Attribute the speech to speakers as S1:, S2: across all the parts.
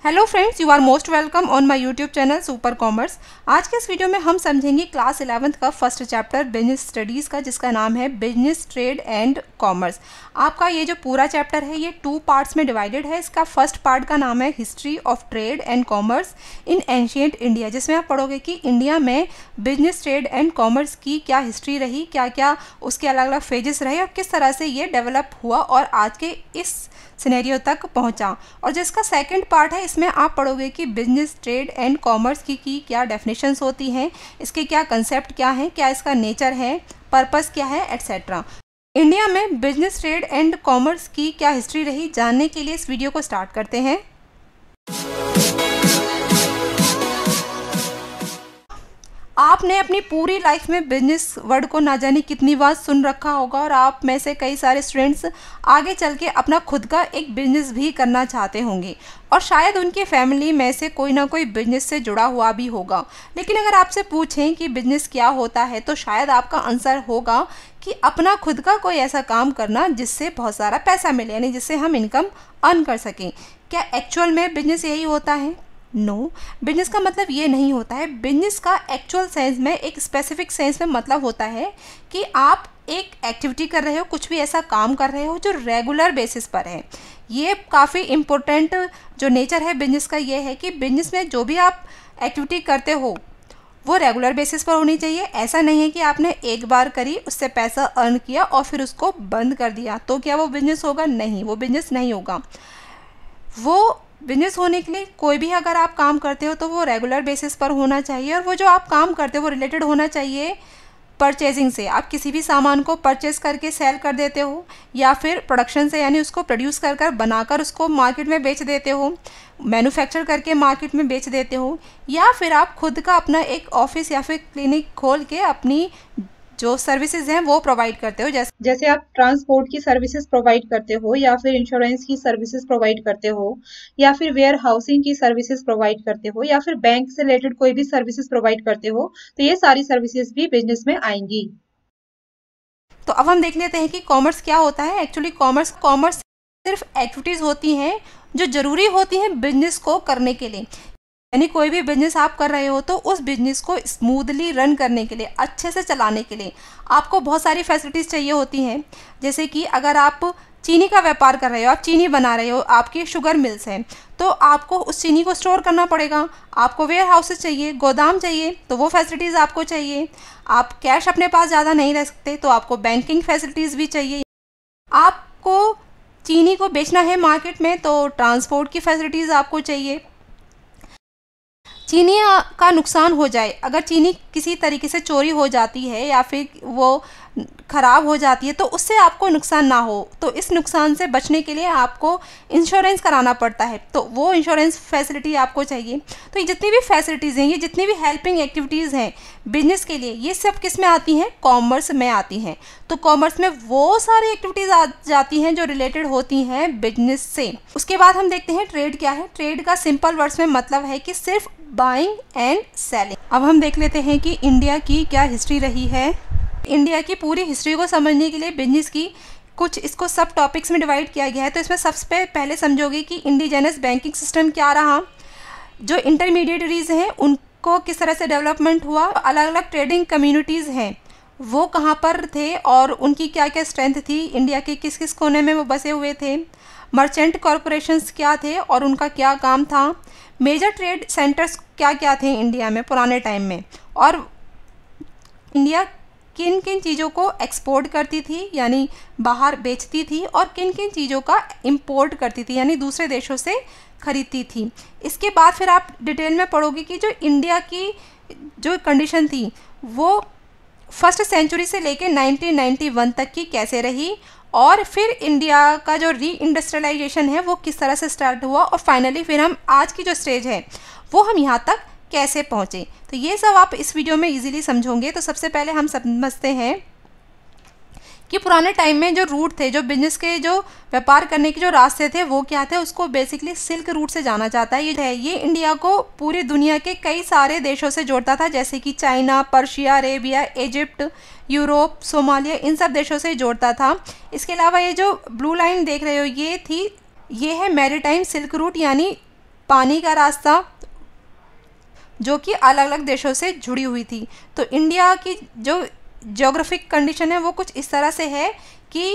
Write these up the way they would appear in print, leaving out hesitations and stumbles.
S1: Hello friends, you are most welcome on my YouTube channel super commerce. आज के इस video में हम समझेंगे क्लास 11th का फर्स्ट चैप्टर बिजनेस स्टडीज़ का, जिसका नाम है बिजनेस ट्रेड एंड कॉमर्स। आपका ये जो पूरा चैप्टर है ये 2 पार्ट्स में डिवाइडेड है। इसका फर्स्ट पार्ट का नाम है history of trade and commerce in ancient India, जिसमें आप पढ़ोगे कि इंडिया में बिजनेस ट्रेड एंड कॉमर्स की क्या हिस्ट्री रही, क्या क्या उसके अलग अलग फेजेस रहे और किस तरह से ये डेवलप हुआ और आज के इस सिनेरियो तक पहुंचा। और जिसका सेकंड पार्ट है, इसमें आप पढ़ोगे कि बिजनेस ट्रेड एंड कॉमर्स की क्या डेफिनेशंस होती हैं, इसके क्या कंसेप्ट क्या हैं, क्या इसका नेचर है, पर्पस क्या है, एट्सेट्रा। इंडिया में बिजनेस ट्रेड एंड कॉमर्स की क्या हिस्ट्री रही, जानने के लिए इस वीडियो को स्टार्ट करते हैं। आपने अपनी पूरी लाइफ में बिजनेस वर्ड को ना जाने कितनी बार सुन रखा होगा और आप में से कई सारे स्टूडेंट्स आगे चल के अपना खुद का एक बिजनेस भी करना चाहते होंगे और शायद उनके फैमिली में से कोई ना कोई बिजनेस से जुड़ा हुआ भी होगा। लेकिन अगर आपसे पूछें कि बिजनेस क्या होता है तो शायद आपका आंसर होगा कि अपना खुद का कोई ऐसा काम करना जिससे बहुत सारा पैसा मिले, यानी जिससे हम इनकम अर्न कर सकें। क्या एक्चुअल में बिजनेस यही होता है? नो, बिजनेस का मतलब ये नहीं होता है। बिजनेस का एक्चुअल सेंस में, एक स्पेसिफिक सेंस में मतलब होता है कि आप एक एक्टिविटी कर रहे हो, कुछ भी ऐसा काम कर रहे हो जो रेगुलर बेसिस पर है। ये काफ़ी इम्पोर्टेंट जो नेचर है बिजनेस का ये है कि बिजनेस में जो भी आप एक्टिविटी करते हो वो रेगुलर बेसिस पर होनी चाहिए। ऐसा नहीं है कि आपने एक बार करी, उससे पैसा अर्न किया और फिर उसको बंद कर दिया तो क्या वो बिजनेस होगा? नहीं, वो बिजनेस नहीं होगा। वो बिजनेस होने के लिए कोई भी अगर आप काम करते हो तो वो रेगुलर बेसिस पर होना चाहिए और वो जो आप काम करते हो वो रिलेटेड होना चाहिए परचेजिंग से। आप किसी भी सामान को परचेज करके सेल कर देते हो या फिर प्रोडक्शन से, यानी उसको प्रोड्यूस कर बनाकर उसको मार्केट में बेच देते हो, मैन्युफैक्चर करके मार्केट में बेच देते हो, या फिर आप खुद का अपना एक ऑफिस या फिर क्लिनिक खोल के अपनी जो सर्विसेज हैं वो प्रोवाइड करते हो। जैसे आप ट्रांसपोर्ट की सर्विसेज प्रोवाइड करते हो या फिर इंश्योरेंस की सर्विसेज प्रोवाइड करते हो या फिर वेयर हाउसिंग की सर्विसेज प्रोवाइड करते हो या फिर बैंक से रिलेटेड कोई भी सर्विसेज प्रोवाइड करते हो, तो ये सारी सर्विसेज भी बिजनेस में आएंगी। तो अब हम देख लेते हैं कि कॉमर्स क्या होता है। एक्चुअली कॉमर्स सिर्फ एक्टिविटीज होती हैं जो जरूरी होती हैं बिजनेस को करने के लिए। यानी कोई भी बिजनेस आप कर रहे हो तो उस बिजनेस को स्मूथली रन करने के लिए, अच्छे से चलाने के लिए आपको बहुत सारी फैसिलिटीज़ चाहिए होती हैं। जैसे कि अगर आप चीनी का व्यापार कर रहे हो, आप चीनी बना रहे हो, आपकी शुगर मिल्स हैं, तो आपको उस चीनी को स्टोर करना पड़ेगा। आपको वेयर हाउसेस चाहिए, गोदाम चाहिए, तो वो फैसिलिटीज़ आपको चाहिए। आप कैश अपने पास ज़्यादा नहीं रख सकते तो आपको बैंकिंग फैसिलिटीज़ भी चाहिए। आपको चीनी को बेचना है मार्केट में तो ट्रांसपोर्ट की फैसिलिटीज़ आपको चाहिए। चीनी का नुकसान हो जाए, अगर चीनी किसी तरीके से चोरी हो जाती है या फिर वो ख़राब हो जाती है तो उससे आपको नुकसान ना हो, तो इस नुकसान से बचने के लिए आपको इंश्योरेंस कराना पड़ता है, तो वो इंश्योरेंस फैसिलिटी आपको चाहिए। तो ये जितनी भी फैसिलिटीज़ हैं, ये जितनी भी हेल्पिंग एक्टिविटीज़ हैं बिजनेस के लिए, ये सब किस में आती हैं? कॉमर्स में आती हैं। तो कॉमर्स में वो सारी एक्टिविटीज़ आ जाती हैं जो रिलेटेड होती हैं बिजनेस से। उसके बाद हम देखते हैं ट्रेड क्या है। ट्रेड का सिंपल वर्ड्स में मतलब है कि सिर्फ बाइंग एंड सेलिंग। अब हम देख लेते हैं कि इंडिया की क्या हिस्ट्री रही है। इंडिया की पूरी हिस्ट्री को समझने के लिए बिजनेस की कुछ इसको सब टॉपिक्स में डिवाइड किया गया है। तो इसमें सबसे पहले समझोगे कि इंडिजिनस बैंकिंग सिस्टम क्या रहा, जो इंटरमीडिएटरीज हैं उनको किस तरह से डेवलपमेंट हुआ, अलग अलग ट्रेडिंग कम्युनिटीज़ हैं वो कहाँ पर थे और उनकी क्या क्या स्ट्रेंथ थी, इंडिया के किस किस कोने में वो बसे हुए थे, मर्चेंट कॉरपोरेशंस क्या थे और उनका क्या काम था, मेजर ट्रेड सेंटर्स क्या क्या थे इंडिया में पुराने टाइम में, और इंडिया किन किन चीज़ों को एक्सपोर्ट करती थी यानी बाहर बेचती थी और किन किन चीज़ों का इंपोर्ट करती थी यानी दूसरे देशों से खरीदती थी। इसके बाद फिर आप डिटेल में पढ़ोगे कि जो इंडिया की जो कंडीशन थी वो फर्स्ट सेंचुरी से लेके 1991 तक की कैसे रही और फिर इंडिया का जो री इंडस्ट्रियलाइजेशन है वो किस तरह से स्टार्ट हुआ और फाइनली फिर हम आज की जो स्टेज है वो हम यहाँ तक कैसे पहुँचे। तो ये सब आप इस वीडियो में इजीली समझोगे। तो सबसे पहले हम समझते हैं कि पुराने टाइम में जो रूट थे, जो बिजनेस के जो व्यापार करने के जो रास्ते थे वो क्या थे, उसको बेसिकली सिल्क रूट से जाना जाता है। ये इंडिया को पूरी दुनिया के कई सारे देशों से जोड़ता था, जैसे कि China, Persia, Arabia, Egypt, Europe, Somalia, इन सब देशों से जोड़ता था। इसके अलावा ये जो ब्लू लाइन देख रहे हो ये है मैरीटाइम सिल्क रूट, यानी पानी का रास्ता जो कि अलग अलग देशों से जुड़ी हुई थी। तो इंडिया की जो ज्योग्राफिक कंडीशन है वो कुछ इस तरह से है कि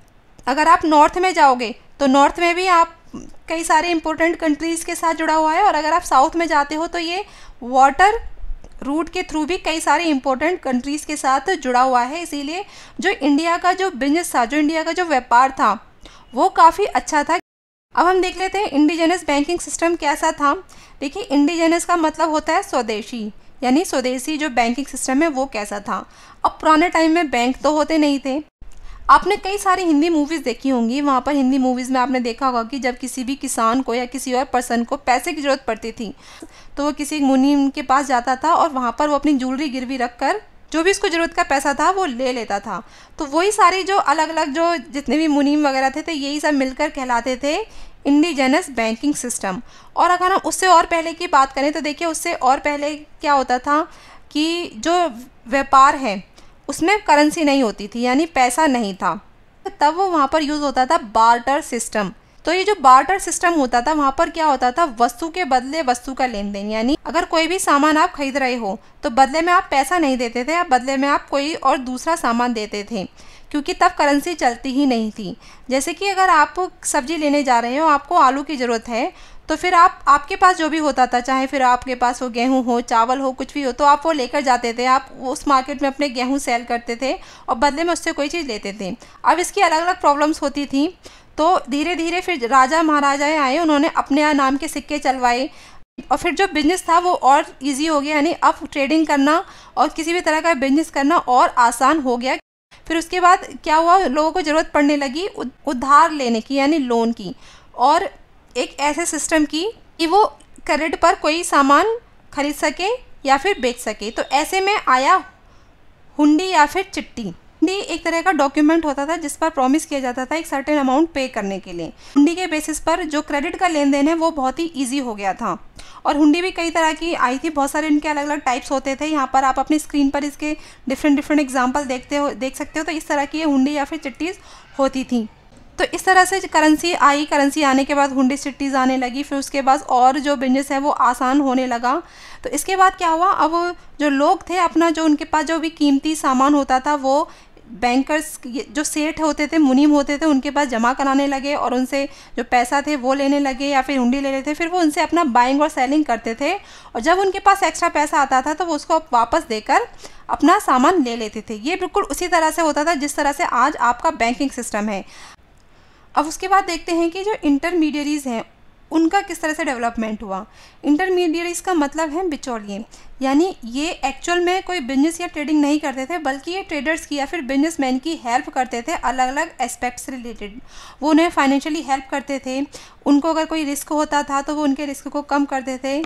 S1: अगर आप नॉर्थ में जाओगे तो नॉर्थ में भी आप कई सारे इंपॉर्टेंट कंट्रीज़ के साथ जुड़ा हुआ है, और अगर आप साउथ में जाते हो तो ये वाटर रूट के थ्रू भी कई सारे इंपॉर्टेंट कंट्रीज़ के साथ जुड़ा हुआ है। इसीलिए जो इंडिया का जो बिजनेस था, जो इंडिया का जो व्यापार था, वो काफ़ी अच्छा था। अब हम देख लेते हैं इंडिजिनस बैंकिंग सिस्टम कैसा था। देखिए, इंडिजिनस का मतलब होता है स्वदेशी, यानी स्वदेशी जो बैंकिंग सिस्टम है वो कैसा था। अब पुराने टाइम में बैंक तो होते नहीं थे। आपने कई सारी हिंदी मूवीज़ देखी होंगी, वहाँ पर हिंदी मूवीज़ में आपने देखा होगा कि जब किसी भी किसान को या किसी और पर्सन को पैसे की ज़रूरत पड़ती थी तो वो किसी मुनीम के पास जाता था और वहाँ पर वो अपनी ज्वेलरी गिरवी रख कर जो भी उसको ज़रूरत का पैसा था वो ले लेता था। तो वही सारी जो अलग अलग जो जितने भी मुनीम वगैरह थे तो यही सब मिलकर कहलाते थे इंडिजिनस बैंकिंग सिस्टम। और अगर हम उससे और पहले की बात करें तो देखिए, उससे और पहले क्या होता था कि जो व्यापार है उसमें करेंसी नहीं होती थी, यानी पैसा नहीं था। तब वो वहाँ पर यूज़ होता था बार्टर सिस्टम। तो ये जो बार्टर सिस्टम होता था, वहाँ पर क्या होता था, वस्तु के बदले वस्तु का लेन देन। यानी अगर कोई भी सामान आप खरीद रहे हो तो बदले में आप पैसा नहीं देते थे, आप बदले में आप कोई और दूसरा सामान देते थे, क्योंकि तब करेंसी चलती ही नहीं थी। जैसे कि अगर आप सब्जी लेने जा रहे हो, आपको आलू की ज़रूरत है, तो फिर आपके पास जो भी होता था, चाहे फिर आपके पास वो गेहूं हो, चावल हो, कुछ भी हो, तो आप वो लेकर जाते थे। आप उस मार्केट में अपने गेहूं सेल करते थे और बदले में उससे कोई चीज़ लेते थे। अब इसकी अलग अलग प्रॉब्लम्स होती थी, तो धीरे धीरे फिर राजा महाराजाएँ आए, उन्होंने अपने नाम के सिक्के चलवाए और फिर जो बिज़नेस था वो और इजी हो गया। यानी अब ट्रेडिंग करना और किसी भी तरह का बिज़नेस करना और आसान हो गया। फिर उसके बाद क्या हुआ, लोगों को ज़रूरत पड़ने लगी उधार लेने की, यानी लोन की, और एक ऐसे सिस्टम की कि वो क्रेडिट पर कोई सामान खरीद सके या फिर बेच सके। तो ऐसे में आया हुंडी या फिर चिट्ठी। हुंडी एक तरह का डॉक्यूमेंट होता था जिस पर प्रॉमिस किया जाता था एक सर्टेन अमाउंट पे करने के लिए। हुंडी के बेसिस पर जो क्रेडिट का लेन देन है वो बहुत ही ईजी हो गया था। और हुंडी भी कई तरह की आई थी, बहुत सारे इनके अलग अलग टाइप्स होते थे। यहाँ पर आप अपनी स्क्रीन पर इसके डिफरेंट एग्जाम्पल देख सकते हो। तो इस तरह की ये हुंडी या फिर चिट्ठीज़ होती थी। तो इस तरह से करेंसी आई, करेंसी आने के बाद हुंडी चिट्ठीज़ आने लगी, फिर उसके बाद और जो बिजनेस है वो आसान होने लगा। तो इसके बाद क्या हुआ, अब जो लोग थे अपना जो उनके पास जो भी कीमती सामान होता था वो बैंकर्स, जो सेठ होते थे, मुनीम होते थे, उनके पास जमा कराने लगे और उनसे जो पैसा थे वो लेने लगे या फिर हुंडी ले लेते। फिर वो उनसे अपना बाइंग और सेलिंग करते थे और जब उनके पास एक्स्ट्रा पैसा आता था तो वो उसको वापस देकर अपना सामान ले लेते थे। ये बिल्कुल उसी तरह से होता था जिस तरह से आज आपका बैंकिंग सिस्टम है। अब उसके बाद देखते हैं कि जो इंटरमीडियरीज़ हैं उनका किस तरह से डेवलपमेंट हुआ। इंटरमीडियरीज़ का मतलब है बिचौलिए, यानी ये एक्चुअल में कोई बिजनेस या ट्रेडिंग नहीं करते थे, बल्कि ये ट्रेडर्स की या फिर बिजनेसमैन की हेल्प करते थे अलग अलग एस्पेक्ट्स से रिलेटेड। वो उन्हें फाइनेंशियली हेल्प करते थे, उनको अगर कोई रिस्क होता था तो वो उनके रिस्क को कम करते थे।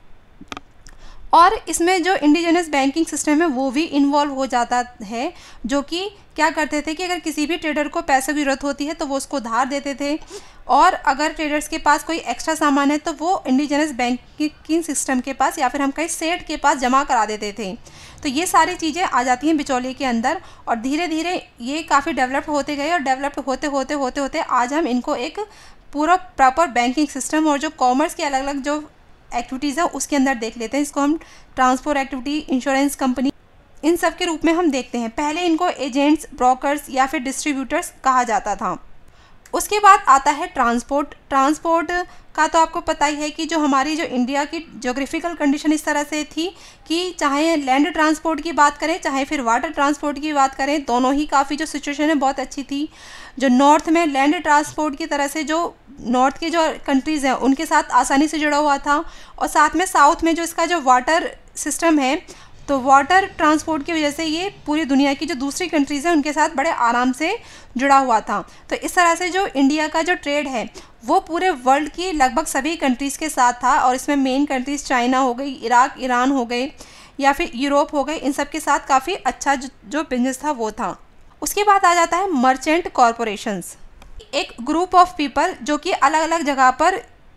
S1: और इसमें जो इंडिजिनस बैंकिंग सिस्टम है वो भी इन्वॉल्व हो जाता है, जो कि क्या करते थे कि अगर किसी भी ट्रेडर को पैसे की ज़रूरत होती है तो वो उसको उधार देते थे, और अगर ट्रेडर्स के पास कोई एक्स्ट्रा सामान है तो वो इंडिजिनस बैंकिंग सिस्टम के पास या फिर हम कहीं सेठ के पास जमा करा देते थे। तो ये सारी चीज़ें आ जाती हैं बिचौलिए के अंदर, और धीरे धीरे ये काफ़ी डेवलप होते गए, और डेवलप होते होते आज हम इनको एक पूरा प्रॉपर बैंकिंग सिस्टम और जो कॉमर्स के अलग अलग जो एक्टिविटीज़ है उसके अंदर देख लेते हैं। इसको हम ट्रांसपोर्ट एक्टिविटी, इंश्योरेंस कंपनी, इन सब के रूप में हम देखते हैं। पहले इनको एजेंट्स, ब्रोकर्स या फिर डिस्ट्रीब्यूटर्स कहा जाता था। उसके बाद आता है ट्रांसपोर्ट। ट्रांसपोर्ट का तो आपको पता ही है कि जो हमारी जो इंडिया की ज्योग्राफिकल कंडीशन इस तरह से थी कि चाहे लैंड ट्रांसपोर्ट की बात करें चाहे फिर वाटर ट्रांसपोर्ट की बात करें, दोनों ही काफ़ी जो सिचुएशन है बहुत अच्छी थी। जो नॉर्थ में लैंड ट्रांसपोर्ट की तरह से जो नॉर्थ के जो कंट्रीज़ हैं उनके साथ आसानी से जुड़ा हुआ था, और साथ में साउथ में जो इसका जो वाटर सिस्टम है, तो वाटर ट्रांसपोर्ट की वजह से ये पूरी दुनिया की जो दूसरी कंट्रीज़ हैं उनके साथ बड़े आराम से जुड़ा हुआ था। तो इस तरह से जो इंडिया का जो ट्रेड है वो पूरे वर्ल्ड की लगभग सभी कंट्रीज़ के साथ था, और इसमें मेन कंट्रीज़ चाइना हो गई, इराक, ईरान हो गए या फिर यूरोप हो गए, इन सब के साथ काफ़ी अच्छा जो बिजनेस था वो था। उसके बाद आ जाता है मर्चेंट कॉरपोरेशंस, एक ग्रुप ऑफ पीपल जो कि अलग अलग जगह पर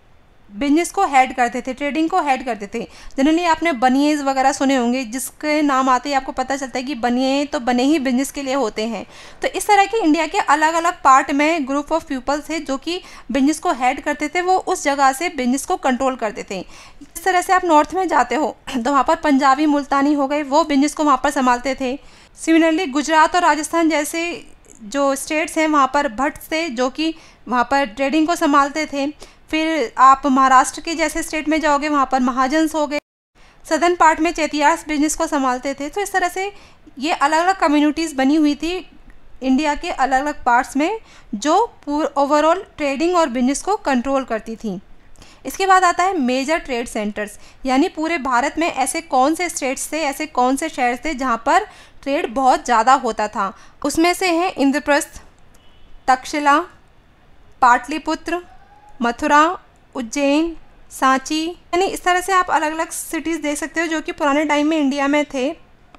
S1: बिजनेस को हेड करते थे, ट्रेडिंग को हेड करते थे। जनरली आपने बनिएज वगैरह सुने होंगे, जिसके नाम आते ही आपको पता चलता है कि बनिए तो बने ही बिजनेस के लिए होते हैं। तो इस तरह के इंडिया के अलग अलग पार्ट में ग्रुप ऑफ पीपल थे जो कि बिजनेस को हेड करते थे, वो उस जगह से बिजनेस को कंट्रोल करते थे। इस तरह से आप नॉर्थ में जाते हो तो वहाँ पर पंजाबी मुल्तानी हो गए, वो बिजनेस को वहाँ पर संभालते थे। सिमिलरली गुजरात और राजस्थान जैसे जो स्टेट्स हैं वहाँ पर भट्ट थे जो कि वहाँ पर ट्रेडिंग को संभालते थे। फिर आप महाराष्ट्र के जैसे स्टेट में जाओगे, वहाँ पर महाजन्स हो गए। सदर्न पार्ट में चेतियार्स बिजनेस को संभालते थे। तो इस तरह से ये अलग अलग कम्युनिटीज़ बनी हुई थी इंडिया के अलग अलग पार्ट्स में, जो ओवरऑल ट्रेडिंग और बिजनेस को कंट्रोल करती थी। इसके बाद आता है मेजर ट्रेड सेंटर्स, यानी पूरे भारत में ऐसे कौन से स्टेट्स थे, ऐसे कौन से शहर थे जहाँ पर ट्रेड बहुत ज़्यादा होता था। उसमें से हैं इंद्रप्रस्थ, तक्षशिला, पाटलिपुत्र, मथुरा, उज्जैन, सांची। यानी इस तरह से आप अलग अलग सिटीज़ देख सकते हो जो कि पुराने टाइम में इंडिया में थे।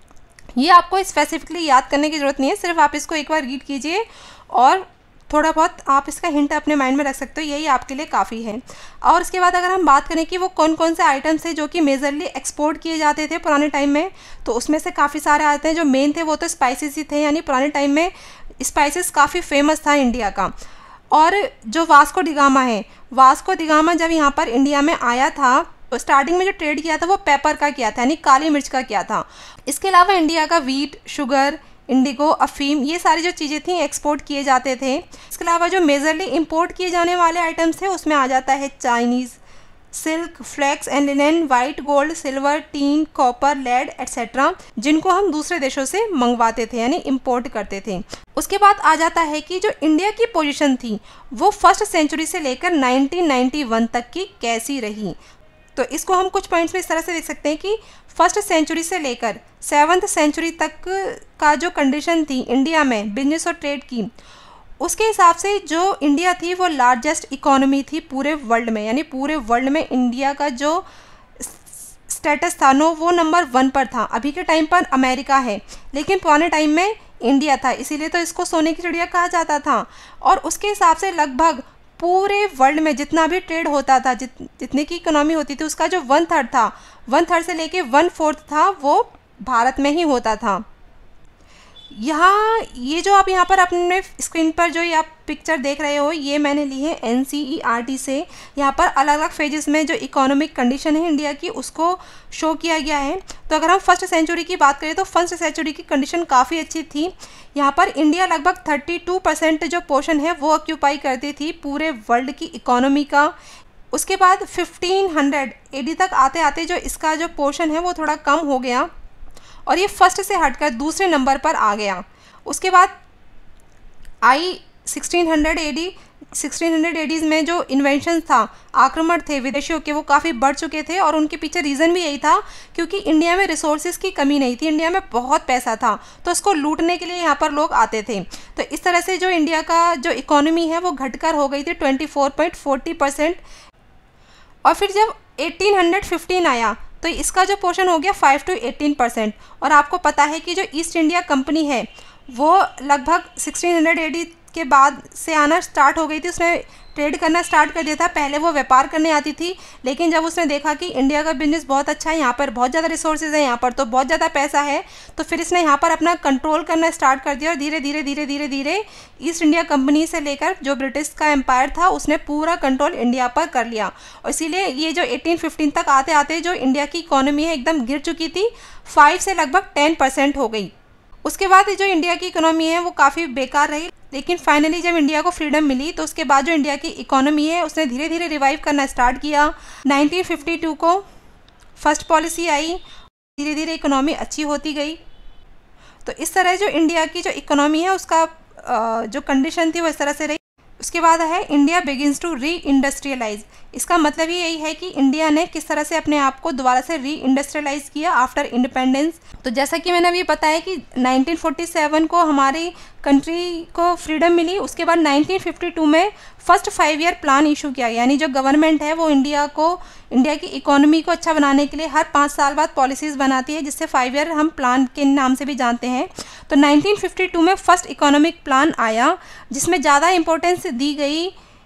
S1: ये आपको स्पेसिफिकली याद करने की ज़रूरत नहीं है, सिर्फ आप इसको एक बार रीड कीजिए और थोड़ा बहुत आप इसका हिंट अपने माइंड में रख सकते हो, यही आपके लिए काफ़ी है। और उसके बाद अगर हम बात करें कि वो कौन कौन से आइटम्स थे जो कि मेजरली एक्सपोर्ट किए जाते थे पुराने टाइम में, तो उसमें से काफ़ी सारे आते हैं। जो मेन थे वो तो स्पाइसेस ही थे, यानी पुराने टाइम में स्पाइसेस काफ़ी फेमस था इंडिया का। और जो वास्को डिगामा है, वास्को डिगामा जब यहाँ पर इंडिया में आया था तो स्टार्टिंग में जो ट्रेड किया था वो पेपर का किया था, यानी काली मिर्च का किया था। इसके अलावा इंडिया का वीट, शुगर, इंडिगो, अफीम, ये सारी जो चीज़ें थी एक्सपोर्ट किए जाते थे। इसके अलावा जो मेजरली इंपोर्ट किए जाने वाले आइटम्स थे उसमें आ जाता है Chinese, silk, flax and linen, white gold, silver, tin, copper, lead etcetera, जिनको हम दूसरे देशों से मंगवाते थे यानी इंपोर्ट करते थे। उसके बाद आ जाता है कि जो इंडिया की पोजीशन थी वो फर्स्ट सेंचुरी से लेकर 1991 तक की कैसी रही। तो इसको हम कुछ पॉइंट्स में इस तरह से देख सकते हैं कि फर्स्ट सेंचुरी से लेकर 7th सेंचुरी तक का जो कंडीशन थी इंडिया में बिजनेस और ट्रेड की, उसके हिसाब से जो इंडिया थी वो लार्जेस्ट इकोनॉमी थी पूरे वर्ल्ड में, यानी पूरे वर्ल्ड में इंडिया का जो स्टेटस था वो नंबर 1 पर था। अभी के टाइम पर अमेरिका है, लेकिन पुराने टाइम में इंडिया था, इसीलिए तो इसको सोने की चिड़िया कहा जाता था। और उसके हिसाब से लगभग पूरे वर्ल्ड में जितना भी ट्रेड होता था, जितने की इकोनॉमी होती थी, उसका जो 1/3 था, 1/3 से लेके 1/4 था वो भारत में ही होता था। यहाँ ये जो आप यहाँ पर अपने स्क्रीन पर जो ये आप पिक्चर देख रहे हो, ये मैंने ली है NCERT से। यहाँ पर अलग अलग फेजेस में जो इकोनॉमिक कंडीशन है इंडिया की उसको शो किया गया है। तो अगर हम फर्स्ट सेंचुरी की बात करें तो फर्स्ट सेंचुरी की कंडीशन काफ़ी अच्छी थी। यहाँ पर इंडिया लगभग 32% जो पोर्शन है वो ऑक्यूपाई करती थी पूरे वर्ल्ड की इकोनॉमी का। उसके बाद 1500 AD तक आते आते जो इसका जो पोर्शन है वो थोड़ा कम हो गया और ये फर्स्ट से हटकर दूसरे नंबर पर आ गया। उसके बाद 1600 AD में जो इन्वेंशन था, आक्रमण थे विदेशियों के, वो काफ़ी बढ़ चुके थे और उनके पीछे रीज़न भी यही था क्योंकि इंडिया में रिसोर्सेज की कमी नहीं थी, इंडिया में बहुत पैसा था, तो उसको लूटने के लिए यहाँ पर लोग आते थे। तो इस तरह से जो इंडिया का जो इकोनॉमी है वो घटकर हो गई थी 24.40%। और फिर जब 1815 आया तो इसका जो पोर्शन हो गया 5 to 18%। और आपको पता है कि जो ईस्ट इंडिया कंपनी है वो लगभग 1600 AD के बाद से आना स्टार्ट हो गई थी, उसने ट्रेड करना स्टार्ट कर दिया था। पहले वो व्यापार करने आती थी, लेकिन जब उसने देखा कि इंडिया का बिजनेस बहुत अच्छा है, यहाँ पर बहुत ज़्यादा रिसोर्सेज है, यहाँ पर तो बहुत ज़्यादा पैसा है, तो फिर इसने यहाँ पर अपना कंट्रोल करना स्टार्ट कर दिया और धीरे धीरे धीरे धीरे धीरे ईस्ट इंडिया कंपनी से लेकर जो ब्रिटिश का एम्पायर था उसने पूरा कंट्रोल इंडिया पर कर लिया। और इसीलिए ये जो 1815 तक आते आते जो इंडिया की इकोनॉमी है एकदम गिर चुकी थी, 5 से लगभग 10% हो गई। उसके बाद जो इंडिया की इकोनॉमी है वो काफ़ी बेकार रही, लेकिन फाइनली जब इंडिया को फ्रीडम मिली तो उसके बाद जो इंडिया की इकोनॉमी है उसने धीरे धीरे रिवाइव करना स्टार्ट किया। 1952 को फर्स्ट पॉलिसी आई, धीरे धीरे इकोनॉमी अच्छी होती गई। तो इस तरह जो इंडिया की जो इकोनॉमी है उसका जो कंडीशन थी वो इस तरह से रही। उसके बाद है India begins to reindustrialise. इसका मतलब ही यही है कि इंडिया ने किस तरह से अपने आप को दोबारा से री इंडस्ट्रियलाइज किया आफ्टर इंडिपेंडेंस। तो जैसा कि मैंने अभी बताया कि 1947 को हमारी कंट्री को फ्रीडम मिली, उसके बाद 1952 में फर्स्ट 5 ईयर प्लान इशू किया गया, यानी जो गवर्नमेंट है वो इंडिया की इकोनॉमी को अच्छा बनाने के लिए हर 5 साल बाद पॉलिसीज़ बनाती है, जिससे 5 ईयर हम प्लान के नाम से भी जानते हैं। तो 1952 में फर्स्ट इकोनॉमिक प्लान आया जिसमें ज़्यादा इंपॉर्टेंस दी गई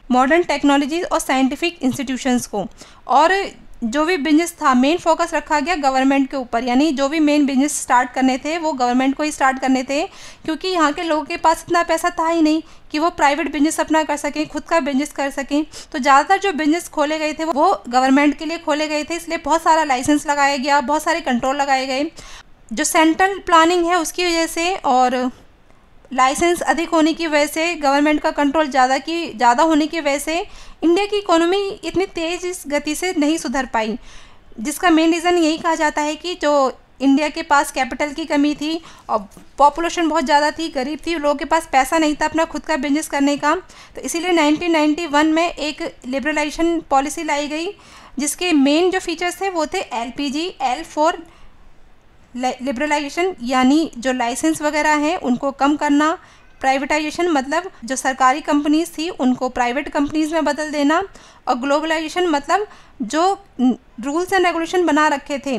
S1: मॉडर्न टेक्नोलॉजीज और साइंटिफिक इंस्टीट्यूशंस को। और जो भी बिजनेस था मेन फोकस रखा गया गवर्नमेंट के ऊपर, यानी जो भी मेन बिजनेस स्टार्ट करने थे वो गवर्नमेंट को ही स्टार्ट करने थे, क्योंकि यहाँ के लोगों के पास इतना पैसा था ही नहीं कि वो प्राइवेट बिजनेस अपना कर सकें, खुद का बिजनेस कर सकें। तो ज़्यादातर जो बिजनेस खोले गए थे वो गवर्नमेंट के लिए खोले गए थे, इसलिए बहुत सारा लाइसेंस लगाया गया, बहुत सारे कंट्रोल लगाए गए। जो सेंट्रल प्लानिंग है उसकी वजह से और लाइसेंस अधिक होने की वजह से, गवर्नमेंट का कंट्रोल ज़्यादा होने की वजह से इंडिया की इकोनॉमी इतनी तेज़ गति से नहीं सुधर पाई, जिसका मेन रीज़न यही कहा जाता है कि जो इंडिया के पास कैपिटल की कमी थी और पॉपुलेशन बहुत ज़्यादा थी, गरीब थी, लोगों के पास पैसा नहीं था अपना खुद का बिजनेस करने का। तो इसीलिए 1991 में एक लिबरलाइजेशन पॉलिसी लाई गई, जिसके मेन जो फीचर्स थे वो थे LPG, L फॉर लिबरलाइजेशन, यानी जो लाइसेंस वगैरह हैं उनको कम करना, प्राइवेटाइजेशन मतलब जो सरकारी कंपनीज थी उनको प्राइवेट कंपनीज में बदल देना, और ग्लोबलाइजेशन मतलब जो रूल्स एंड रेगुलेशन बना रखे थे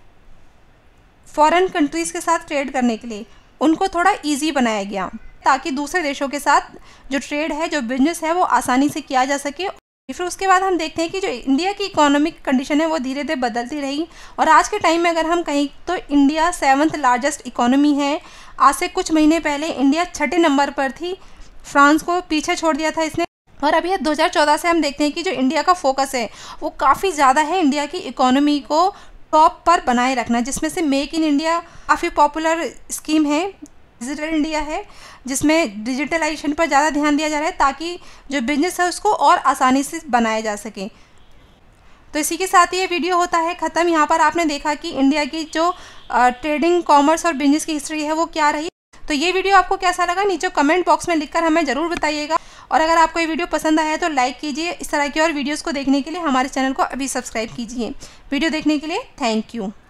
S1: फॉरेन कंट्रीज़ के साथ ट्रेड करने के लिए, उनको थोड़ा इजी बनाया गया ताकि दूसरे देशों के साथ जो ट्रेड है, जो बिजनेस है वो आसानी से किया जा सके। फिर उसके बाद हम देखते हैं कि जो इंडिया की इकोनॉमिक कंडीशन है वो धीरे धीरे बदलती रही, और आज के टाइम में अगर हम कहें तो इंडिया 7th लार्जेस्ट इकोनॉमी है। आज से कुछ महीने पहले इंडिया 6ठे नंबर पर थी, फ्रांस को पीछे छोड़ दिया था इसने। और अभी 2014 से हम देखते हैं कि जो इंडिया का फोकस है वो काफ़ी ज़्यादा है इंडिया की इकोनॉमी को टॉप पर बनाए रखना, जिसमें से मेक इन इंडिया काफ़ी पॉपुलर स्कीम है, डिजिटल इंडिया है, जिसमें डिजिटलाइजेशन पर ज़्यादा ध्यान दिया जा रहा है ताकि जो बिजनेस है उसको और आसानी से बनाया जा सके। तो इसी के साथ ही ये वीडियो होता है ख़त्म। यहाँ पर आपने देखा कि इंडिया की जो ट्रेडिंग, कॉमर्स और बिजनेस की हिस्ट्री है वो क्या रही। तो ये वीडियो आपको कैसा लगा नीचे कमेंट बॉक्स में लिखकर हमें ज़रूर बताइएगा, और अगर आपको ये वीडियो पसंद आया है तो लाइक कीजिए। इस तरह की और वीडियोज़ को देखने के लिए हमारे चैनल को अभी सब्सक्राइब कीजिए। वीडियो देखने के लिए थैंक यू।